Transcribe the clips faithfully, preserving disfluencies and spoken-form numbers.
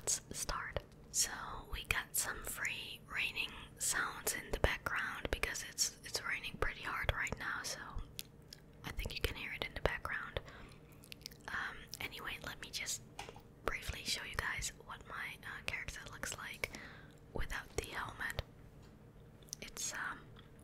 let's start. So we got some free raining sounds in the background because it's it's raining pretty hard right now, so I think you can hear it in the background. Um, anyway, let me just briefly show you guys what my uh, character looks like without the helmet. It's um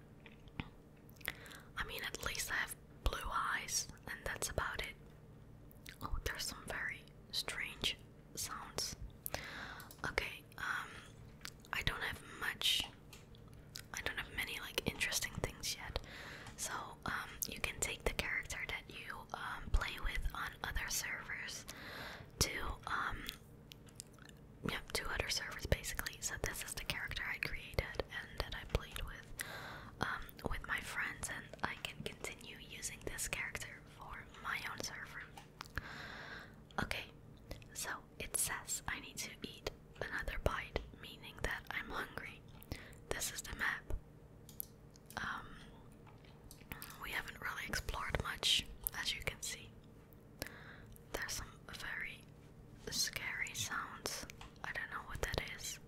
I mean, at least I have blue eyes, and that's about it. Oh, there's some very strange sounds. Okay, um, I don't have much, I don't have many, like, interesting things yet. So, um, you can take the character that you, um, play with on other servers to, um, yeah, to other servers, basically. So this is the character I created and that I played with, um, with my friends, and I can continue using this character for my own server. Okay, so it says I need to eat another bite, meaning that I'm hungry. This is the map. Um, we haven't really explored much, as you can see. There's some very scary sounds. I don't know what that is.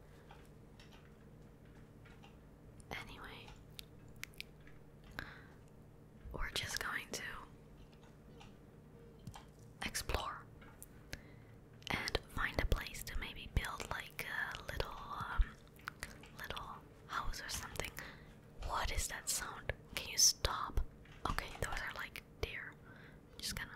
Anyway, we're just going to explore and find a place to maybe build like a little um, little house or something. What is that sound? Can you stop? Okay, those are like deer. Just gonna.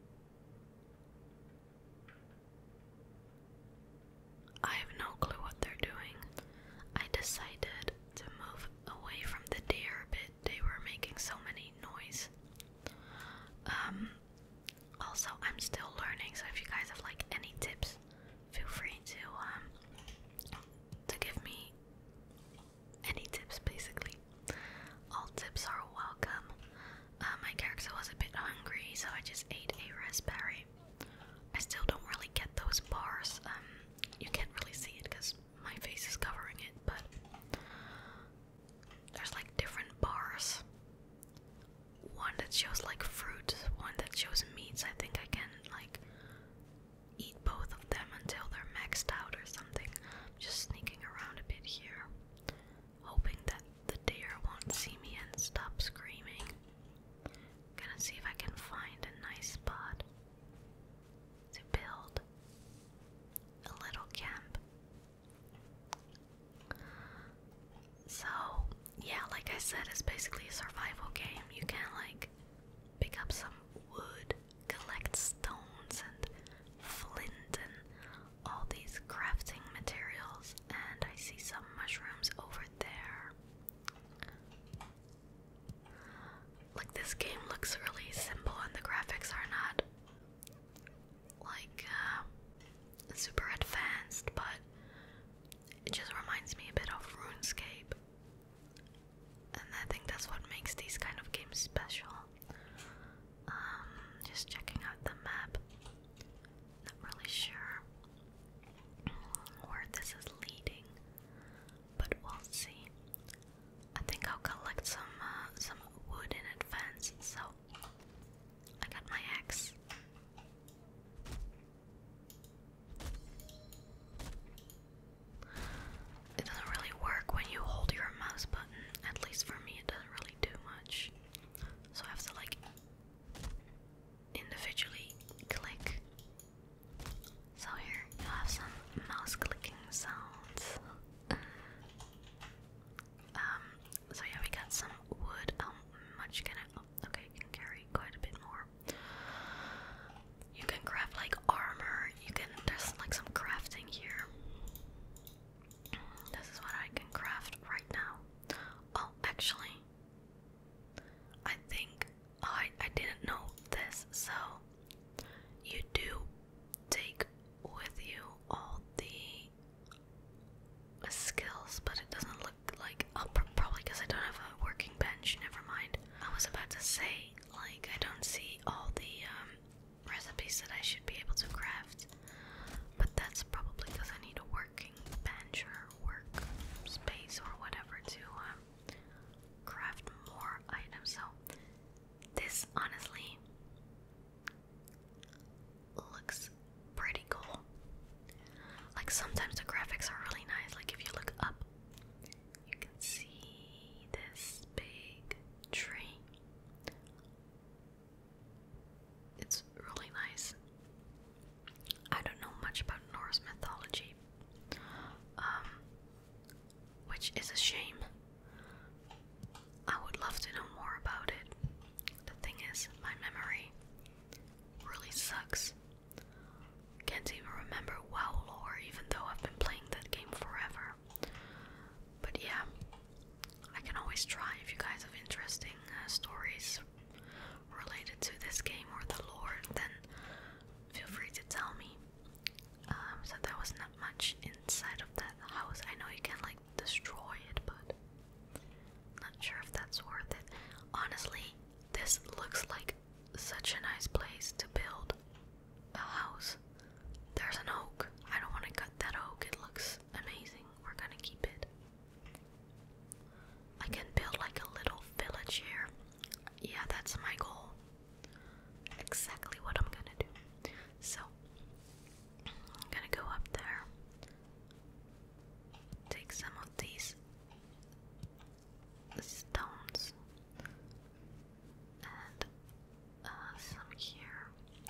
I have no clue what they're doing. I decided to move away from the deer a bit. They were making so many noise. Um, also, I'm still learning, so if you guys have like any tips, feel free to um to give me any tips. Basically, all tips are welcome. Uh, my character was a bit hungry, so I just ate a raspberry. I still don't really get those bars. Um, you can't really see it because my face is covering it, but there's like different bars. One that shows like fruit, one that shows meats. I think I can like eat both of them until they're maxed out or something. I'm just sneaking around a bit here, hoping that the deer won't see me and stop screaming. Gonna see if I can find a nice spot to build a little camp. So, yeah, like I said, it's basically a survival game. You can like pick up some wood, collect stones and flint and all these crafting materials, and I see some mushrooms over there. Like, this game looks really simple and the graphics are not like uh, super advanced, but it just reminds me a bit of RuneScape. And I think that's what makes these sometimes the graphics are really nice. Like if you look up, you can see this big tree. It's really nice. I don't know much about Norse mythology, um, which is a shame. I would love to know more about it. The thing is, my memory really sucks. Can't even remember WoW lore, even though I've been playing that game forever. But yeah, I can always try if you guys have interesting uh, stories related to this game or the lore, then feel free to tell me. Um, so there was not much inside of that house. I know you can like destroy it, but not sure if that's worth it. Honestly, this looks like such a nice place to build a house. There's an oak. I don't want to cut that oak. It looks amazing. We're gonna keep it. I can build like a little village here. Yeah, that's my goal. Exactly what I'm gonna do. So, I'm gonna go up there. Take some of these stones. And uh, some here.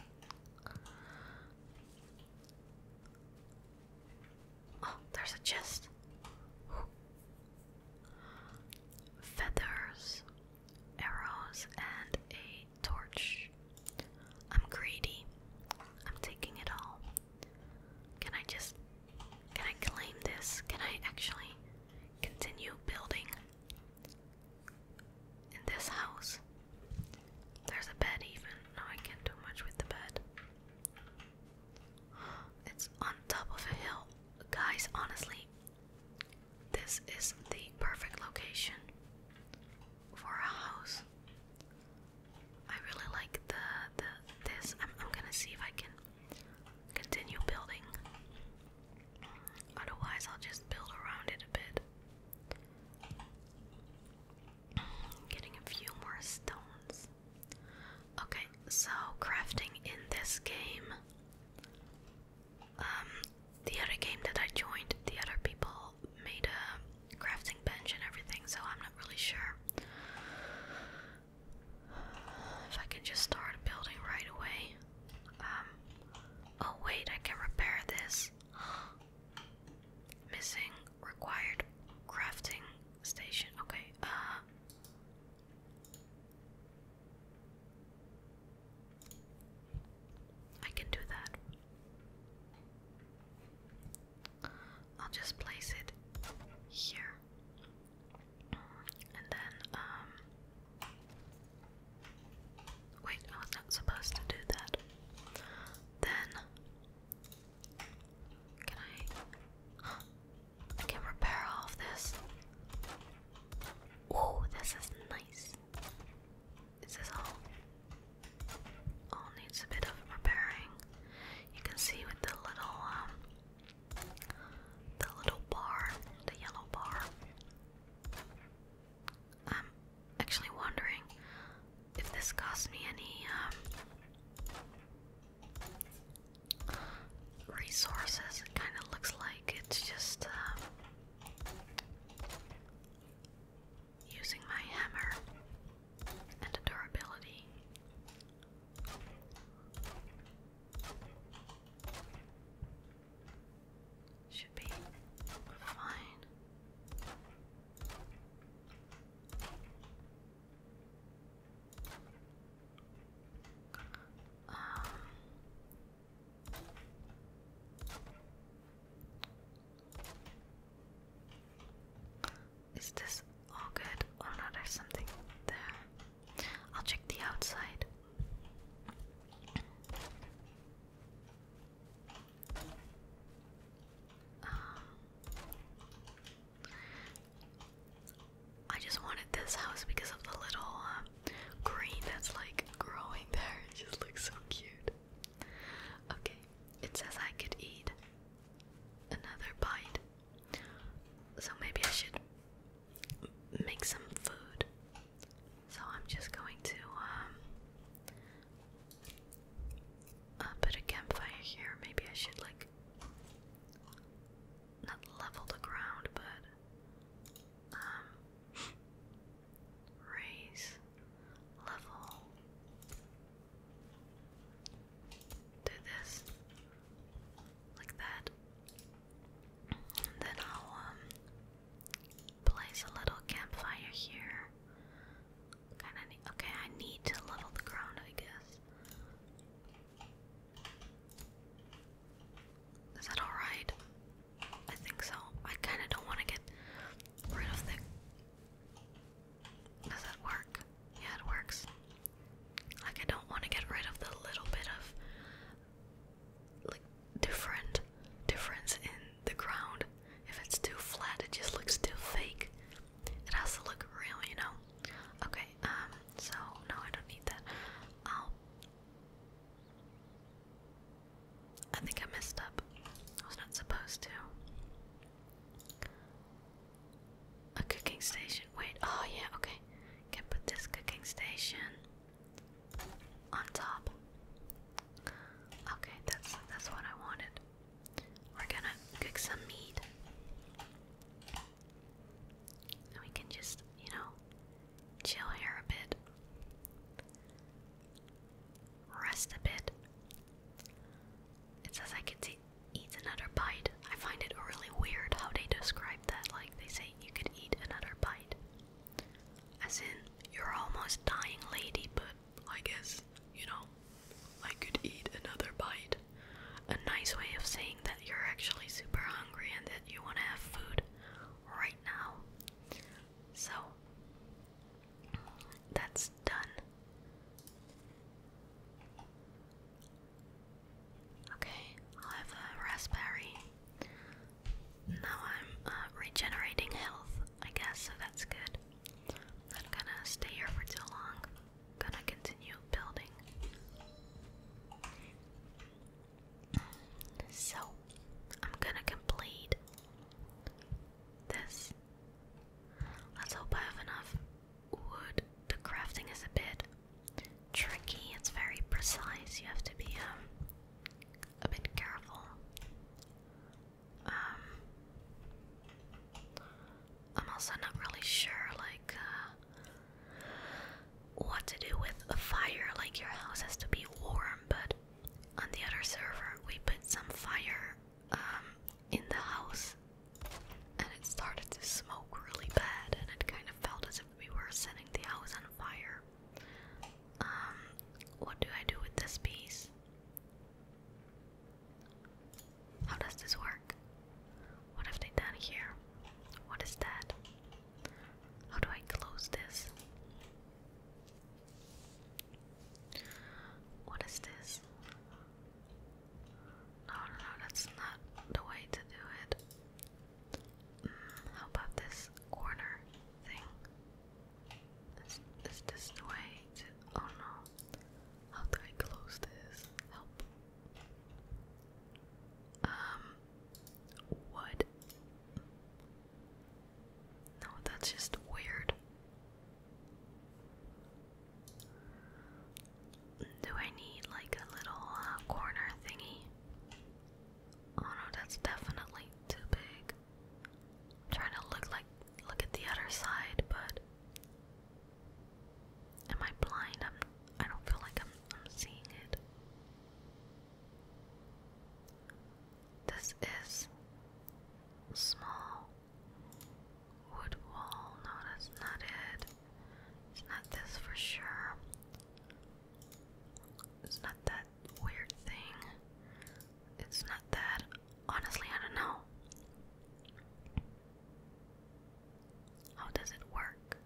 Oh, there's a chest. Feathers, arrows, and a torch. I'm greedy. I'm taking it all. Can I just... Can I claim this? Can I actually continue building in this house? There's a bed even. No, I can't do much with the bed. It's on top of a hill. Guys, honestly, this is the perfect location for a house. I really like the, the this. I'm, I'm gonna see if I can continue building. Otherwise, I'll just build around it a bit. Getting a few more stones. Okay, so crafting in this game. Um, the other game that I joined, the other people made a crafting bench and everything, so I'm not really sure if I can just start building right away. Um, oh wait, I can repair this. Missing required crafting station. Okay, uh I can do that. I'll just place it here. And then, um wait, I was not supposed to do that. Then can I I can repair all of this. Oh, this is nice. Is this all? All needs a bit of repairing. You can see with the little um the little bar, the yellow bar. those two. A cooking station. Wait, oh yeah, okay. Can put this cooking station on top. Okay, that's that's what I wanted. We're gonna cook some meat. And we can just, you know, chill here a bit. Rest a bit. It says I could eat another bite. I find it really weird how they describe that. Like, they say you could eat another bite. As in, you're almost dying, lady, but I guess, you know, I could eat another bite. A nice way of saying that you're actually super hungry and that you want to have food right now. So, that's done. Okay, I'll have a raspberry. Now I'm uh, regenerating health, I guess, so that's good. Not gonna stay here for too long. Gonna continue building. So, I'm gonna complete this. Let's hope I have enough wood. The crafting is a bit tricky, it's very precise. You have to be um a bit careful. Um I'm also not really sure like uh, what to do with a fire. Like, your house has to be warm, but on the other server we put some fire um in the house and it started to smoke really bad, and it kind of felt as if we were setting the house on fire. Um, what do I do with this piece? How does this work? What have they done here? What is that? How do I close this? What is this? No, no, no, that's not the way to do it. Mm, how about this corner thing? Is, is this the way to... Oh no. How do I close this? Help. Um, what? No, that's just weird. Do I need like a little uh, corner thingy? Oh no, that's definitely too big. I'm trying to look like look at the other side, but am I blind? I'm I don't feel like I'm I'm seeing it. This is small wood wall. No, that's not it. It's not this for sure. It's not that weird thing. It's not that. Honestly, I don't know. How does it work?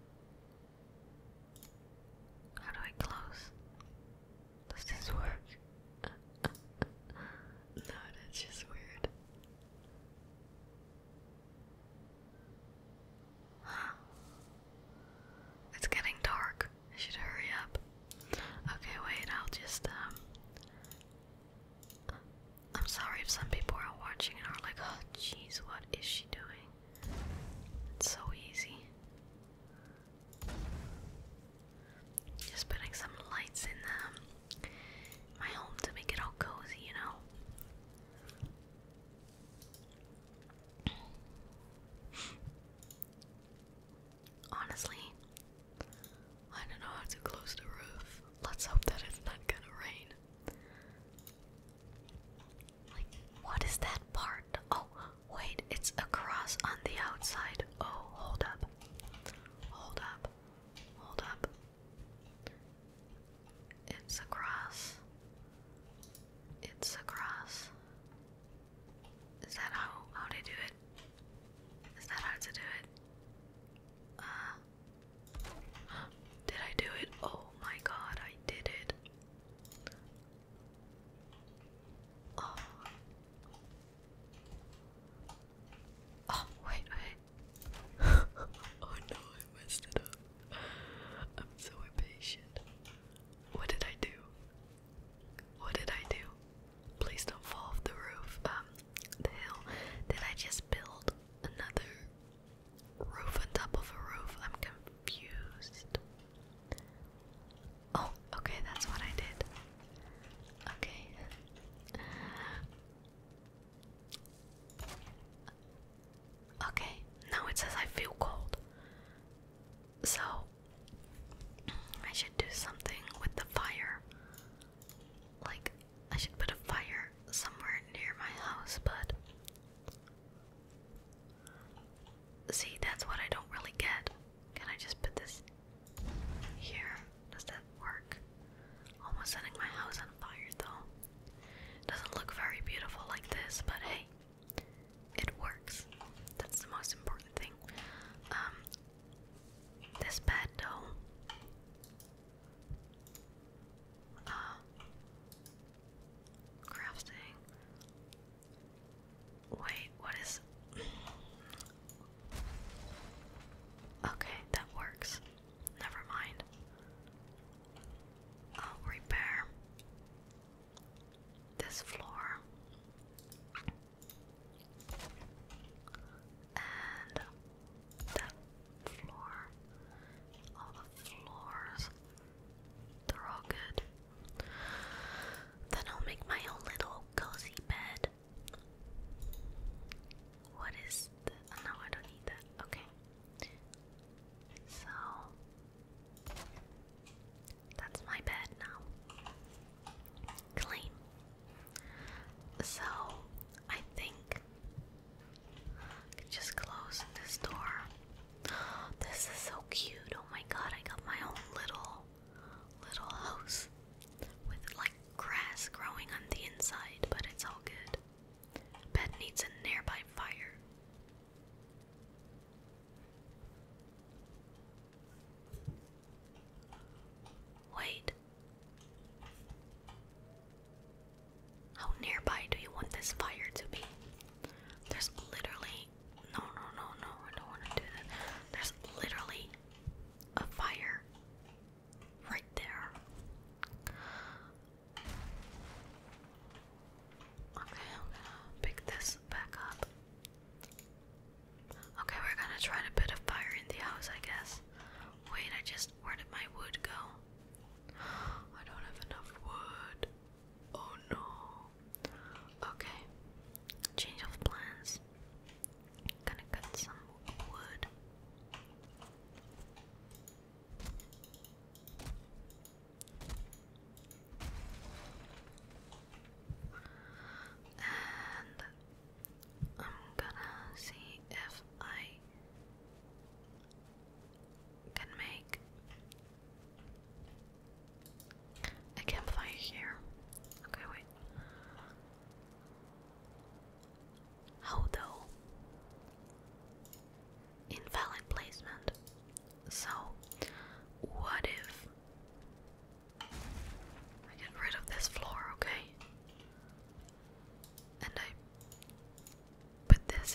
How do I close? Does this work? No, that's just weird. It's getting dark. I should hurry up. Okay, wait, I'll just, um... I'm sorry if some people are watching and are like, oh jeez, what is she doing? It's so easy. Just putting some lights in um, my home to make it all cozy, you know? Honestly, I don't know how to close the roof. Let's hope that it's not gonna rain. Like, what is that part? Oh, wait, it's a cross.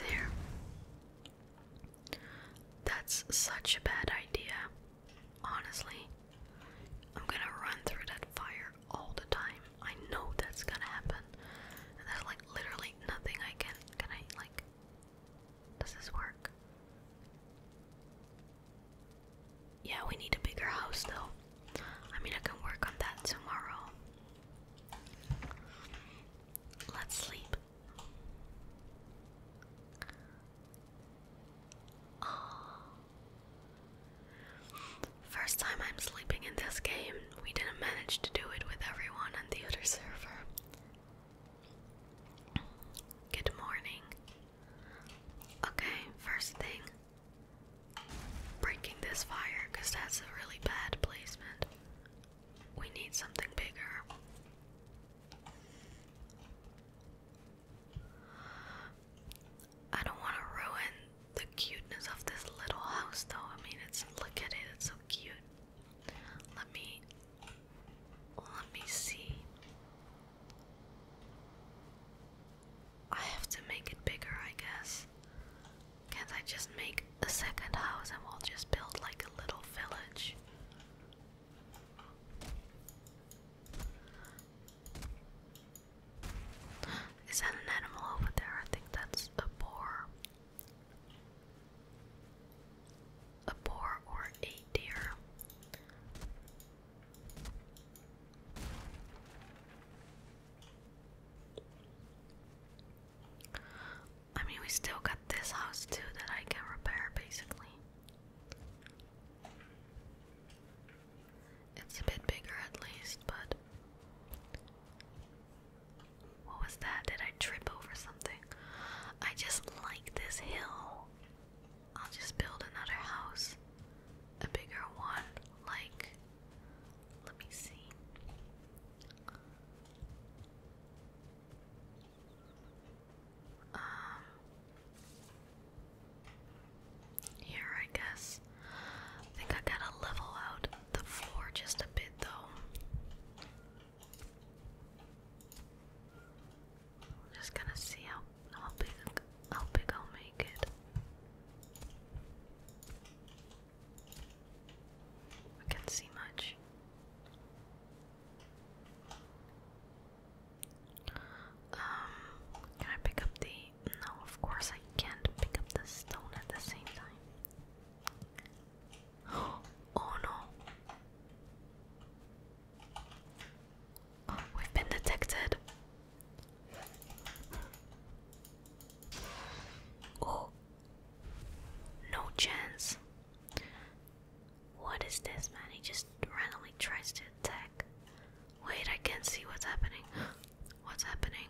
here. That's such a bad idea. Honestly, I'm gonna run through that fire all the time. I know that's gonna happen. And there's like literally nothing I can. Can I, like. Does this work? Yeah, we need a bigger house though. I mean, I can work on that tomorrow. Let's sleep. Oh. First time I'm sleeping in this game. We didn't manage to do it with everyone on the other server. Good morning. Okay, first thing. Breaking this fire, because that's a really bad placement. We need something bigger. I don't want to ruin the cuteness of this little house though. I mean, it's, look at it, it's so cute. Let me, let me see. I have to make it bigger, I guess. Can't I just make a second house and we'll just build like a little village? Is that an animal over there? I think that's a boar. A boar or a deer. I mean, we still got this house too that I can repair basically. It's a bit bigger at least, but what was that? Did I trip over something? I just like this hill. I'll just build another house. A bigger one. Like, let me see. Um, here, I guess. I think I gotta level out the floor just a bit though. I'm just gonna see how how big how big I'll make it. I can't see much. Um, can I pick up the? No, of course I can't pick up the stone at the same time. Oh no! We've been detected. Oh, no chance. What is this, man? He just randomly tries to attack. Wait, I can't see what's happening. What's happening?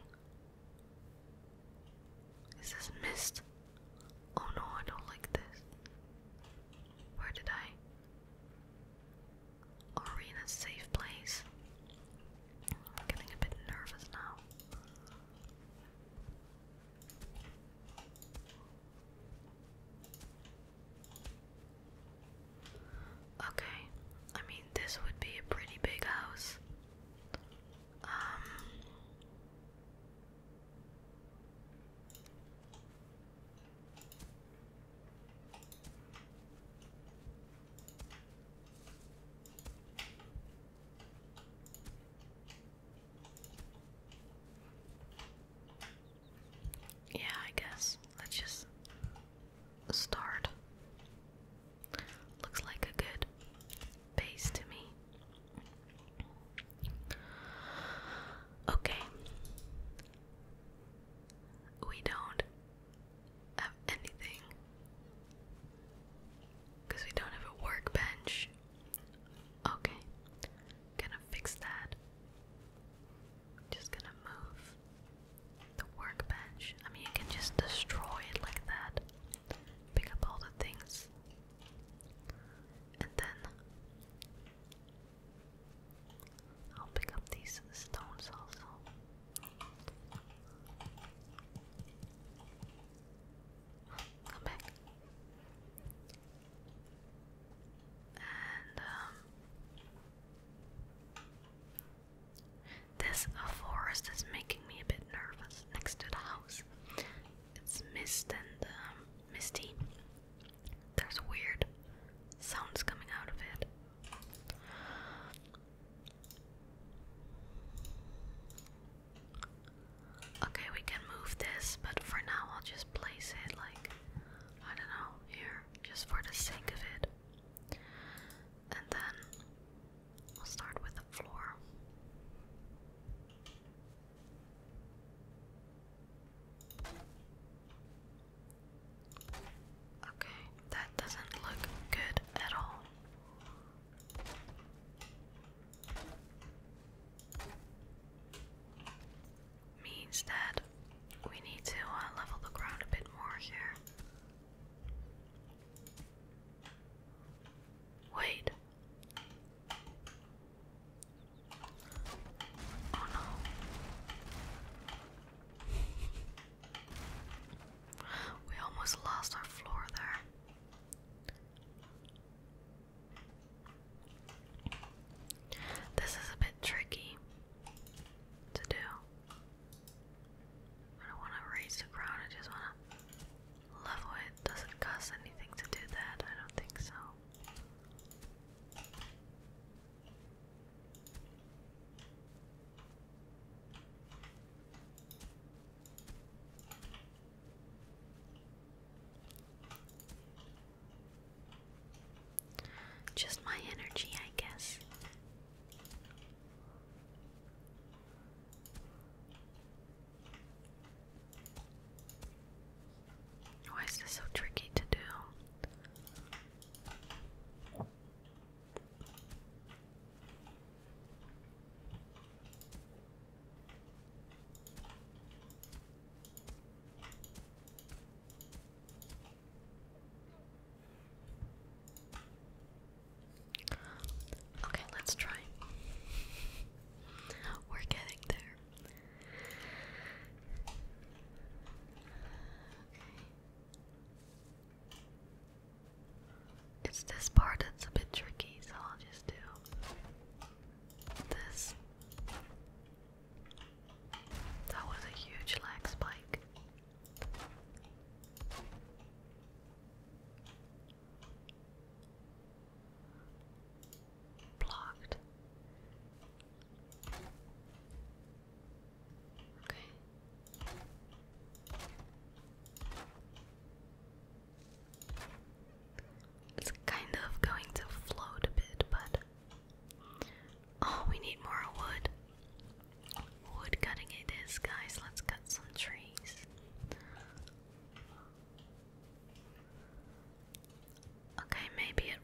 Is this mist? Oh no, I don't like this. Where did I? Are we in a safe place? I'm getting a bit nervous now. Okay, I mean, this would be a pretty big house. Um,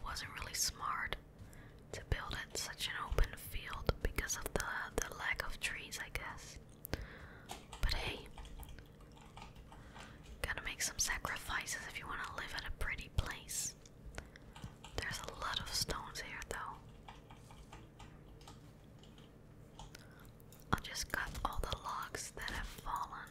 wasn't really smart to build at such an open field because of the, the lack of trees, I guess. But hey, gotta make some sacrifices if you want to live at a pretty place. There's a lot of stones here, though. I'll just cut all the logs that have fallen.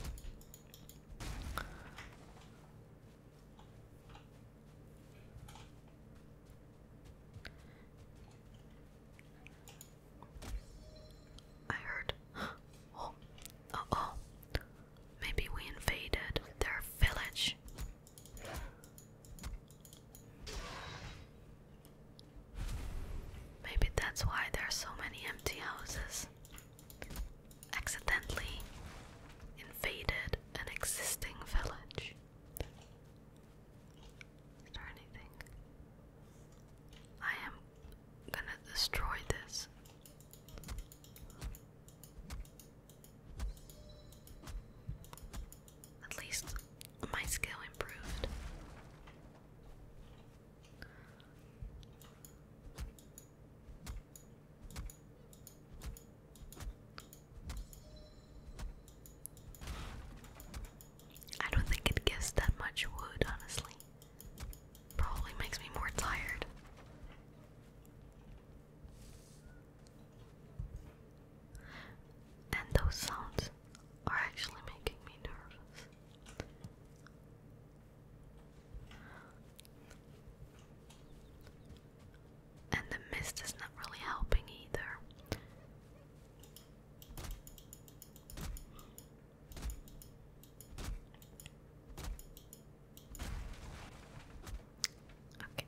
I heard. Oh, oh, oh. Maybe we invaded their village. Maybe that's why there's so many empty houses. Accidentally invaded an existing village. Is there anything? I am gonna destroy this. At least my skill improved. I don't think it gives that much wood, honestly. Probably makes me more tired. And those sounds are actually making me nervous. And the mist is not really helping either. Okay.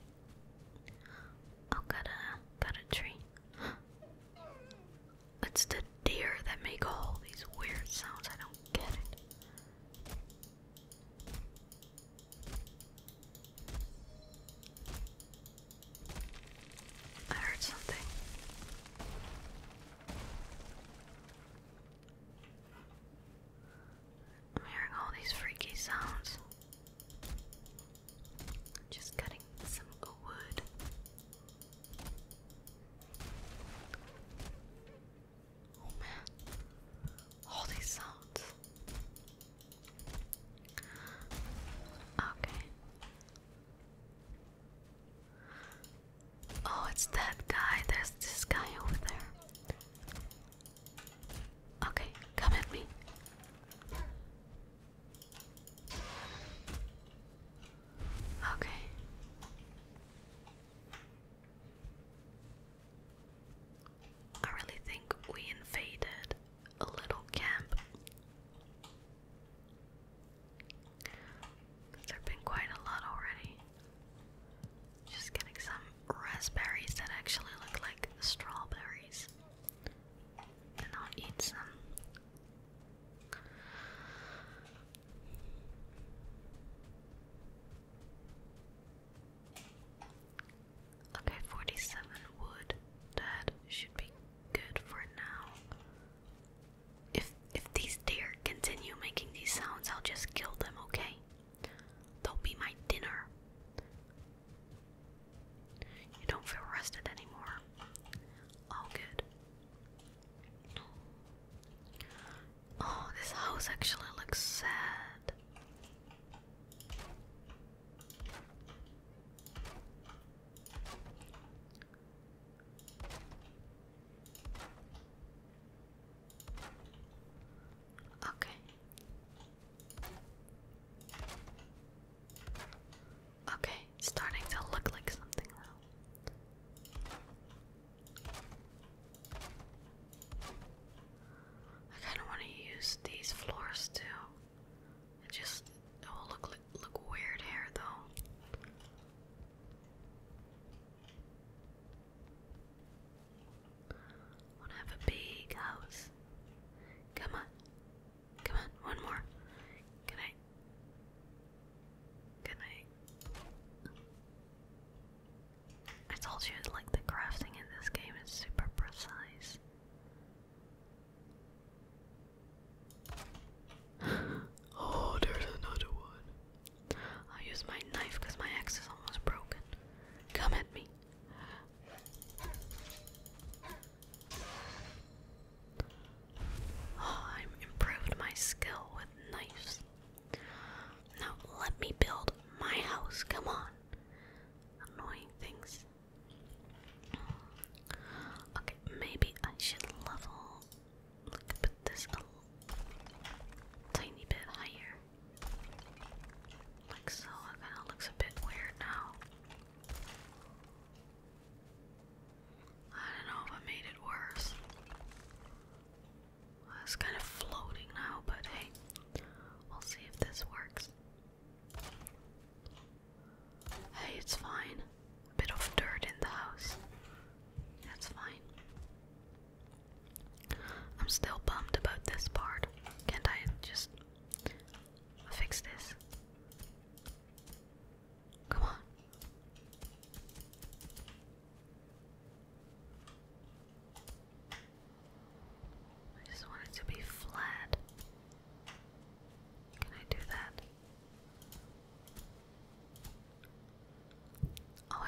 I'll cut a, cut a tree. It's the deer that make all these weird sounds. I don't get it. I heard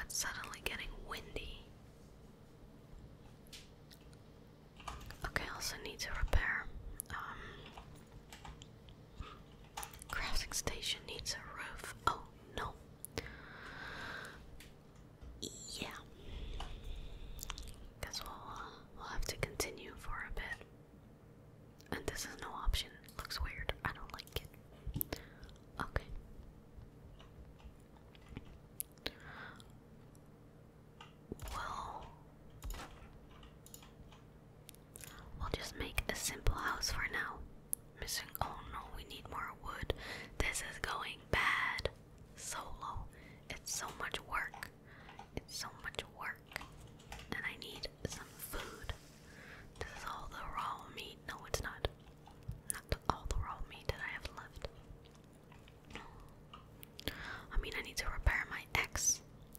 it's suddenly getting windy. Okay, also need to repair. Um, crafting station needs a roof. Oh no. Yeah. Guess we'll, uh, we'll have to continue for a bit. And this is no option. Looks weird. I don't like it. Okay. Well, we'll just make a simple house for now. Missing. Oh no, we need more wood. This is going bad. Solo. It's so much work. It's so much work. And I need some food. This is all the raw meat. No, it's not. Not all the raw meat that I have left. I mean, I need to repair my axe.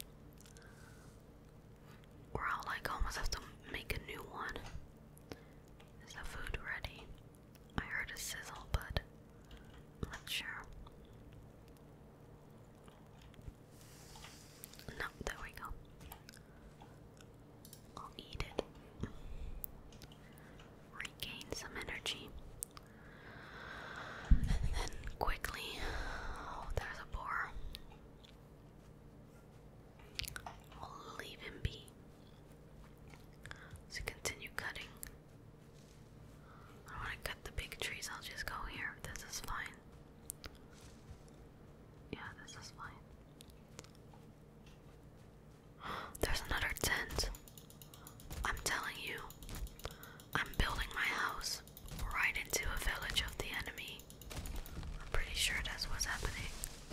Or I'll like almost have to make a new one. Is the food ready? I heard a sizzle, but I'm not sure. No, there we go. I'll eat it. Regain some energy. And then quickly. Oh, there's a boar. I'll leave him be. To continue cutting. I don't want to cut the big trees, I'll just go here. This is fine. Yeah, this is fine. There's another tent. I'm telling you, I'm building my house right into a village of the enemy. I'm pretty sure that's what's happening.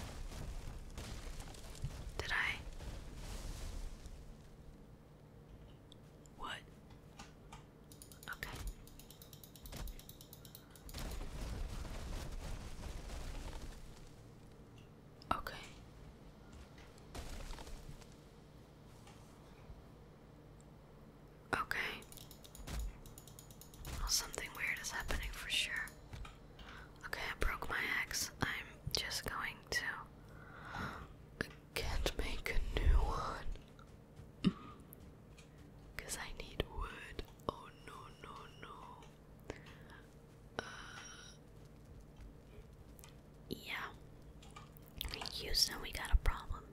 Did I? What? Okay. Okay. Okay. Well, something weird is happening for sure. Okay, I broke my axe. I'm just going to. I can't make a new one. Because I need wood. Oh no, no, no. Uh, yeah. In Houston, we got a problem.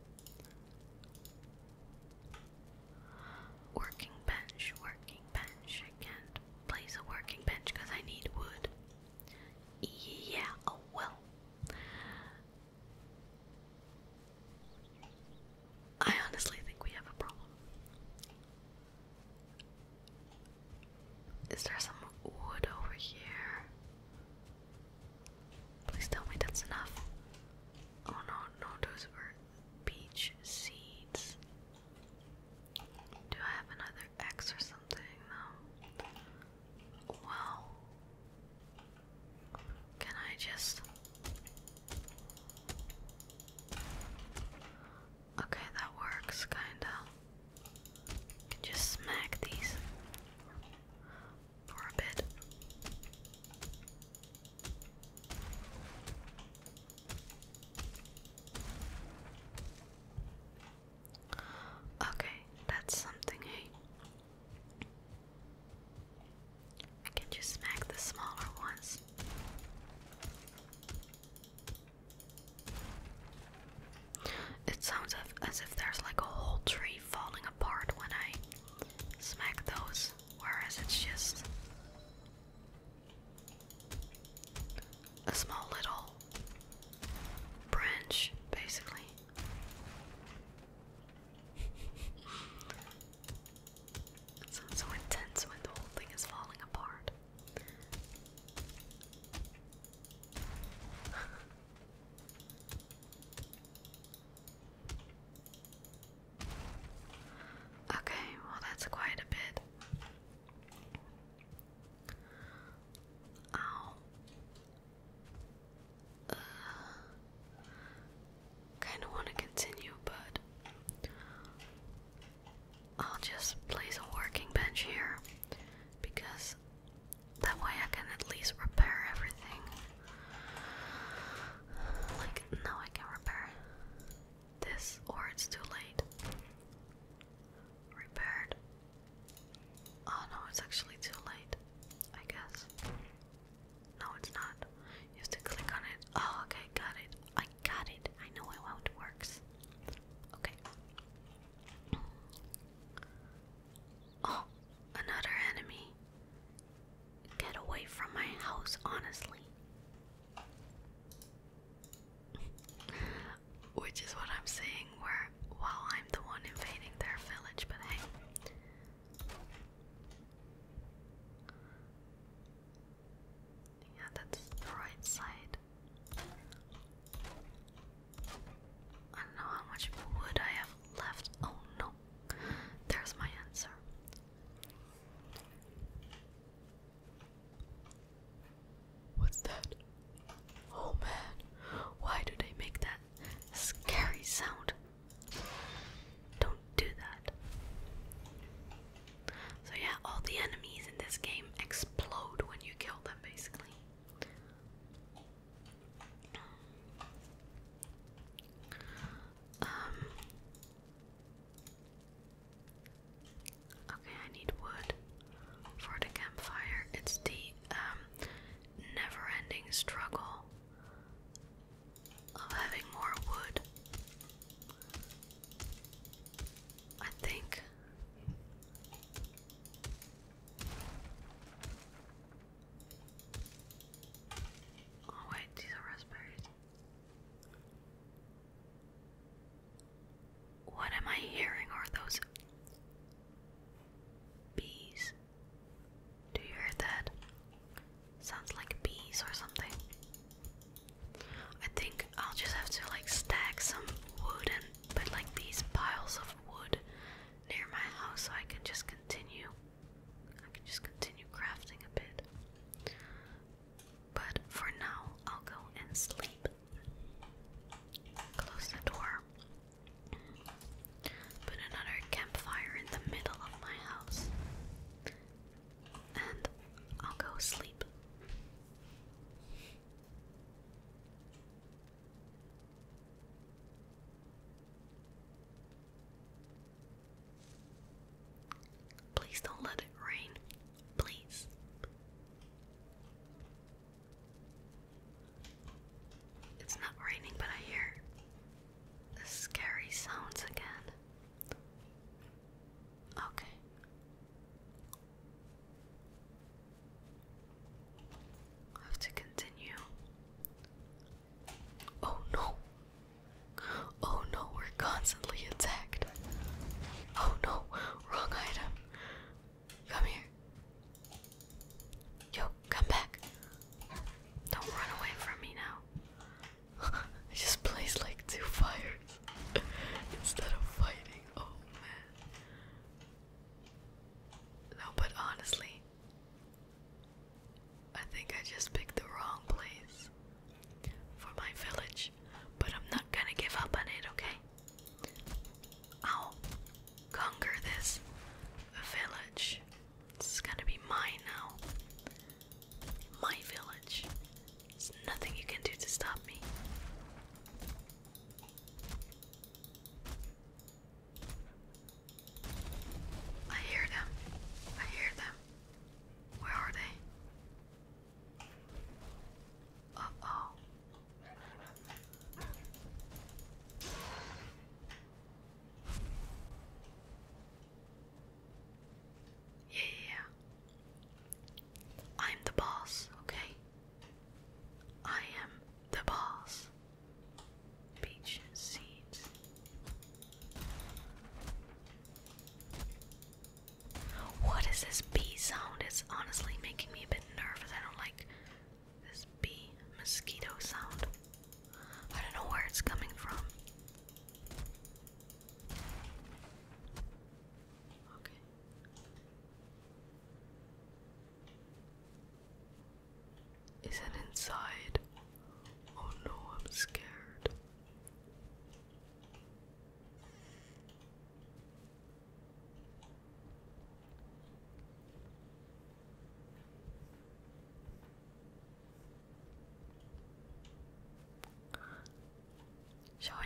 Working bench, working bench. I can't place a working bench because I need wood. Yeah, oh well. I honestly think we have a problem. Is there some wood over here? Please tell me that's enough. Oh no, no, those were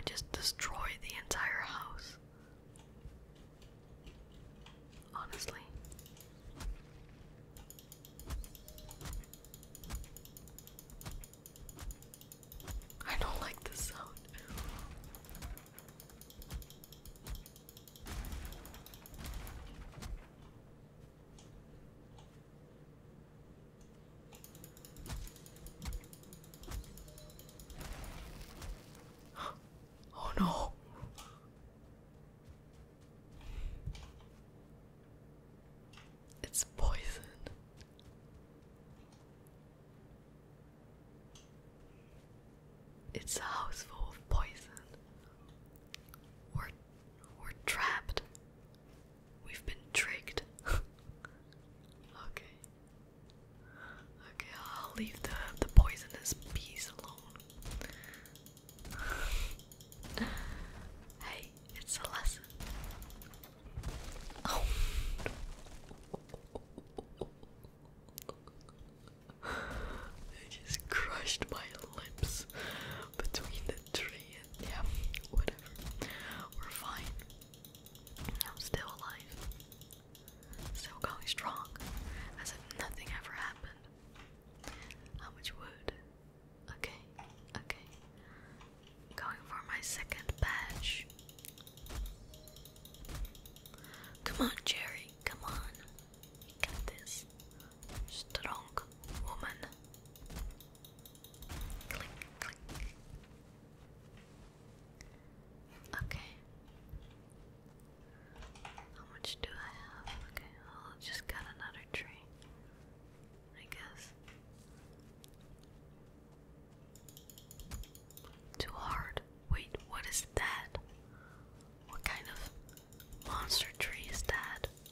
just destroy the entire house. Honestly. I don't like this sound. Oh no. It's poison. It's a house full of poison. We're, we're trapped. We've been tricked. Okay. Okay, I'll leave the, the poisonous bees alone. Hey, it's a lesson. Oh. I just crushed my lips between the tree and yeah, whatever. We're fine. I'm still alive. Still going strong. As if nothing ever happened. How much wood? Okay, okay. Going for my second badge. Come on, Chaeri, come on. You got this. Strong woman. Click, click. Okay. How much do I have? Okay, I'll just got another tree. I guess. Too hard. Wait, what is that? What kind of monster tree is that?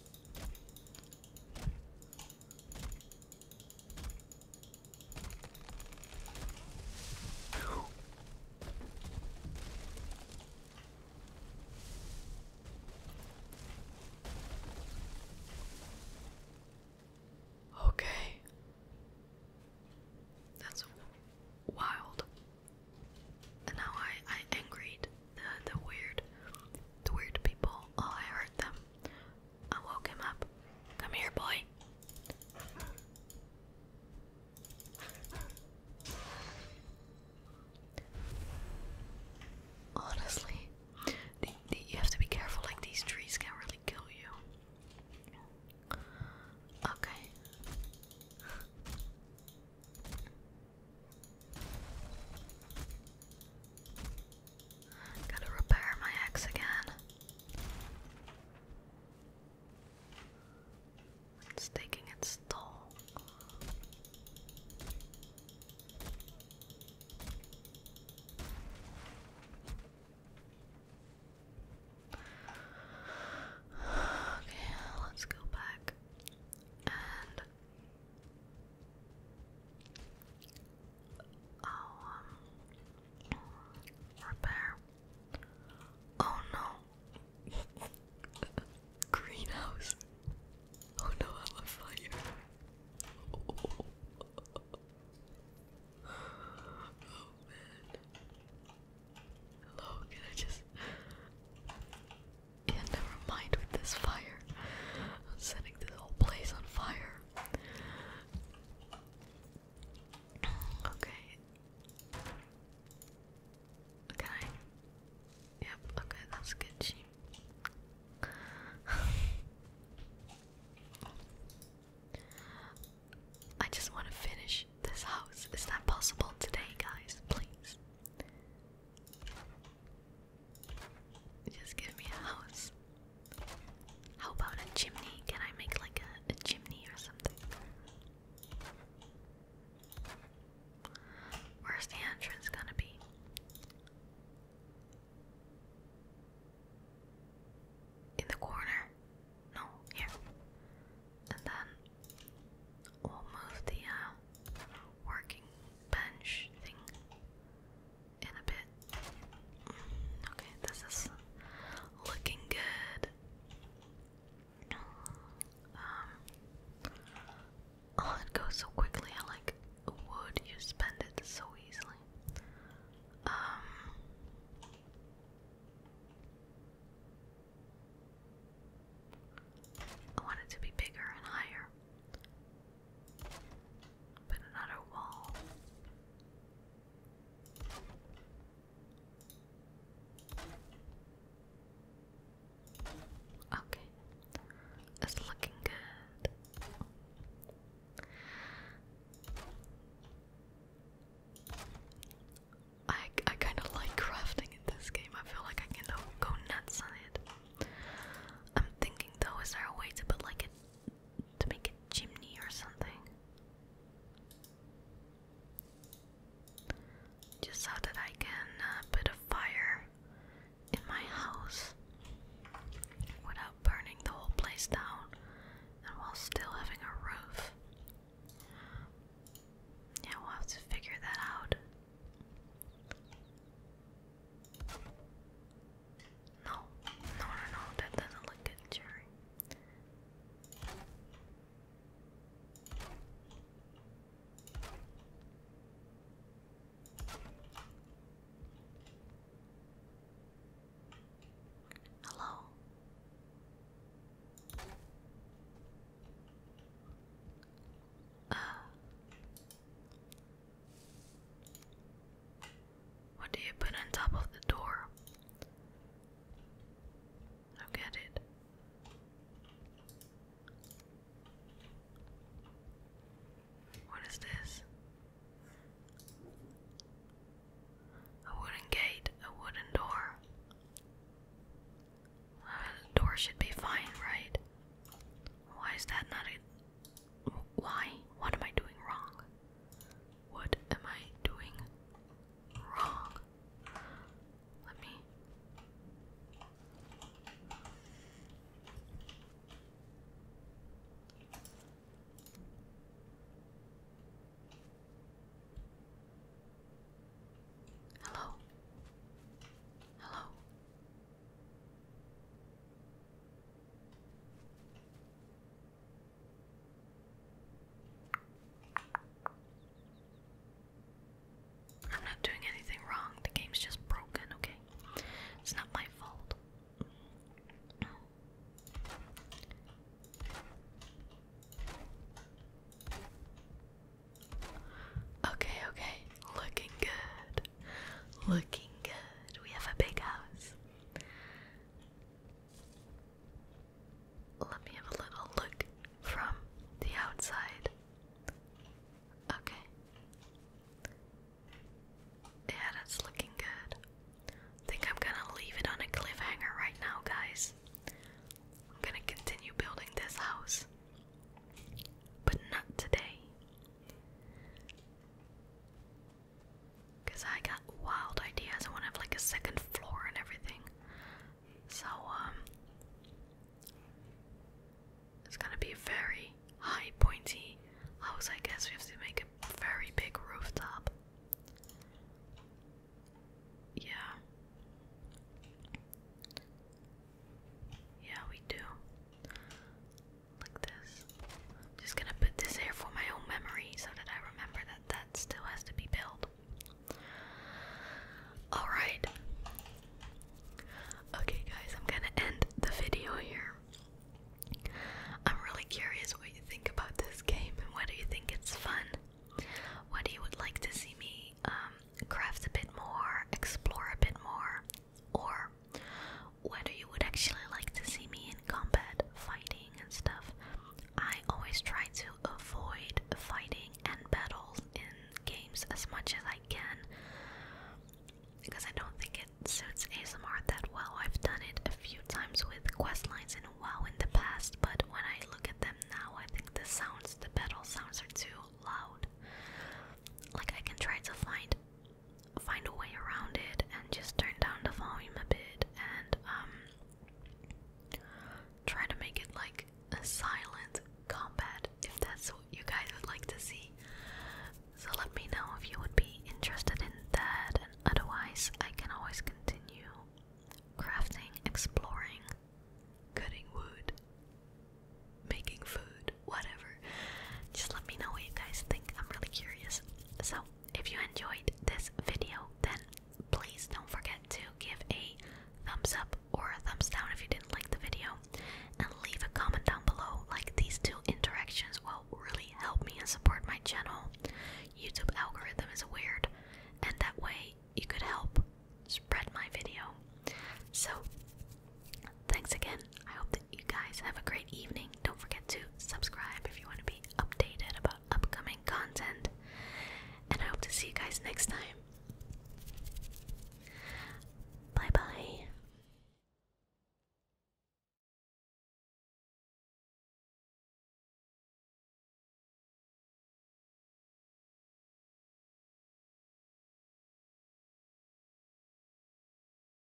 So, thanks again. I hope that you guys have a great evening. Don't forget to subscribe if you want to be updated about upcoming content. And I hope to see you guys next time.